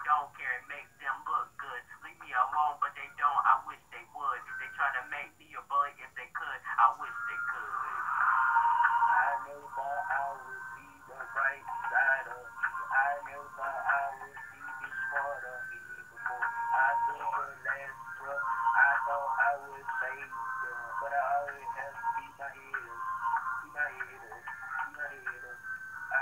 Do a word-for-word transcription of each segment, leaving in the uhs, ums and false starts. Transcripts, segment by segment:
don't care. It makes them look good. Leave me alone, but they don't. I wish they would. They try to make me a bully if they could. I wish they could. I never thought I would see the right side of me. I never thought I would see this part of me before. I took the last breath. I thought I would save them, but I always have to keep my head up. Keep my head up. Keep my head up. I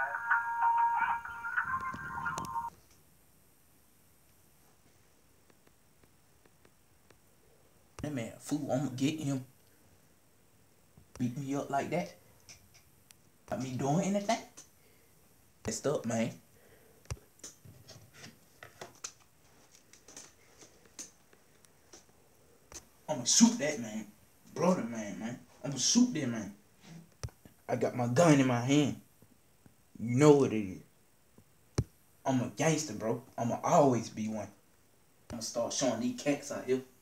That man, fool, I'm gonna get him. Beat me up like that. Got me doing anything? Messed up, man. I'm gonna shoot that man. Brother man, man. I'm gonna shoot that man. I got my gun in my hand. You know what it is. I'm a gangster, bro. I'ma always be one. I'm gonna start showing these cats out here